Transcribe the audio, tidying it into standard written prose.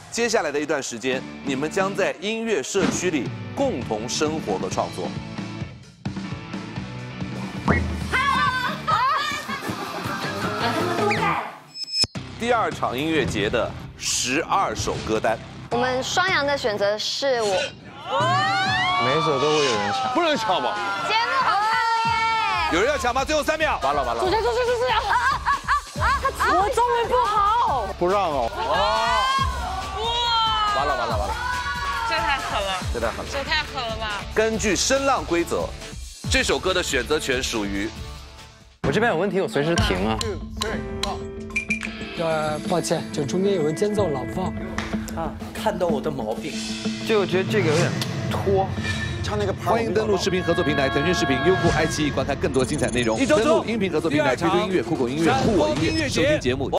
接下来的一段时间，你们将在音乐社区里共同生活和创作。第2场音乐节的12首歌单， 我们双阳的选择是我， 每一首都会有人抢， 不能抢吧？ 节目好看耶！ 有人要抢吗？最后3秒， 完了。 主角我中文不好， 不让哦。 完了。 这太狠了， 这太狠了。 这太狠了吧！ 根据声浪规则，这首歌的选择权属于我这边有问题，我随时停啊。 抱歉，就中间有个间奏老放。 啊，看到我的毛病。 就我觉得这个有点拖。 唱那个。 欢迎登录视频合作平台腾讯视频、优酷、爱奇艺观看更多精彩内容。登录音频合作平台 QQ 音乐、酷狗音乐、酷我音乐收听节目。